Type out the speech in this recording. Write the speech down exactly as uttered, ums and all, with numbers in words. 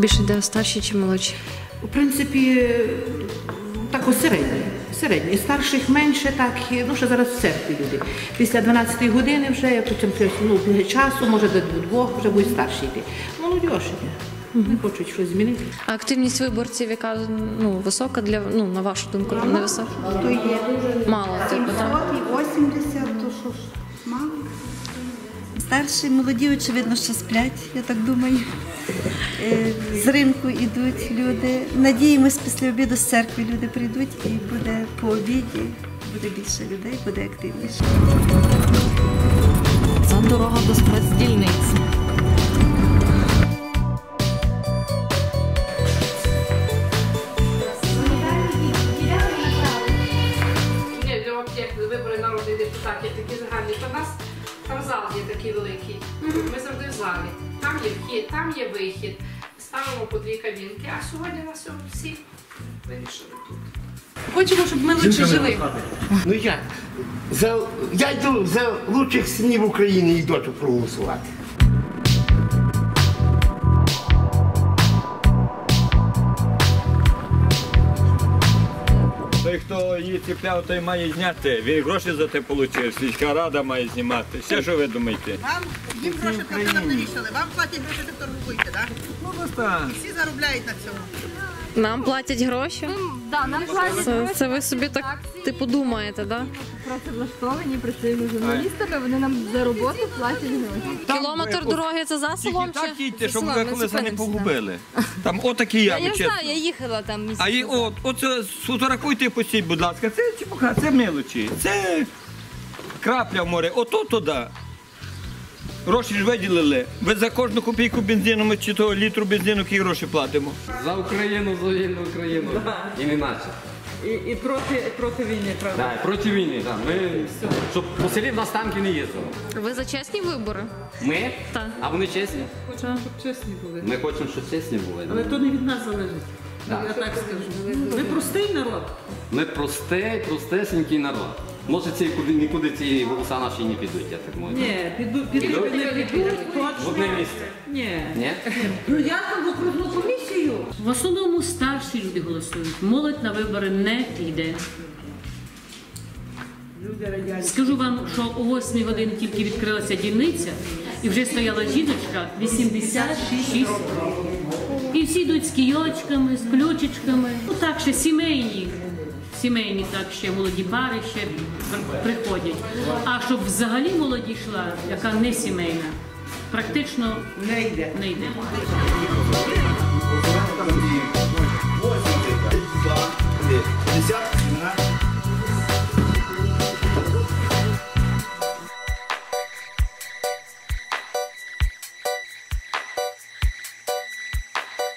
більше йде старші чи молодші? У принципі, так ось середні. Середні. Старших менше, так, ну, що зараз в церкві люди. Після дванадцятої години вже, потім ну, часу, може до двох, вже будуть старші йти. Молодь іде. Не хочуть щось змінити. А активність виборців, яка ну, висока, для, ну, на вашу думку, не висока? То є. Мало, типу, так? І вісімдесят, то що ж, мало. Старші, молоді, очевидно, що сплять, я так думаю. З ринку йдуть люди. Надіємось, після обіду з церкви люди прийдуть і буде по обіді, буде більше людей, буде активніше. Це дорога до спецдільниці. Вибори народних депутатів такі загальні, то в нас там зал є такий великий. Ми завжди в залі. Там є вхід, там є вихід. Ставимо по дві кабінки, а сьогодні нас всі вирішили тут. Хочемо, щоб ми лучше жили. Ну як? За, я йду за лучших синів України і дочок проголосувати. Той, хто її ціпляв, той має зняти. Він гроші за те отримав, сільська рада має знімати. Все, що ви думаєте? Вам їм гроші платили, нам не рішили. Вам платять гроші, ви торгуєте, так? Ну, так. Всі заробляють на цьому. Нам платять гроші? Да, нам платять Це, гроші. це ви собі так, типу, думаєте, так? Працевлаштовані, працюємо журналістами, вони нам за роботу платять гроші. Кілометр дороги це за селом чи? Так їдьте, щоб Селом, ви ми колеса не зупинимося, погубили. Там отакі ями, Я чесно. знаю, я їхала там місяць. А і от, оце сфотографуйте і постіть, будь ласка. Це чепуха, це мелочі. Це крапля в море. Ото туди. Гроші ж виділили. Ви за кожну копійку бензину ми чи того літру бензину які гроші платимо. За Україну, за вільну Україну. І не наче. І, і проти, проти війни, правда? Так, проти війни, так. Ми, щоб по селі в нас танки не їздили. Ви за чесні вибори? Ми? Так. А вони чесні? Хочемо, щоб чесні були. Ми хочемо, щоб чесні були. Але то не від нас залежить. Так. Я так скажу. Ви простий народ. Ми простий, простесенький народ. Може, ці куди, нікуди ці голоса наші не підуть, я так можу. Ні, підуть, підуть, не підуть, В точно. одне місце. Ні. Ні? Ну я там в окружну комісію. В основному старші люди голосують. Молодь на вибори не піде. Скажу вам, що о восьмій годині тільки відкрилася дільниця і вже стояла жіночка вісімдесят шість років. І всі йдуть з кійочками, з ключичками. Ну так ще сімейні. Сімейні так ще молоді пари ще приходять. А щоб взагалі молоді йшла, яка не сімейна, практично Не йде. не йде. восемьдесят,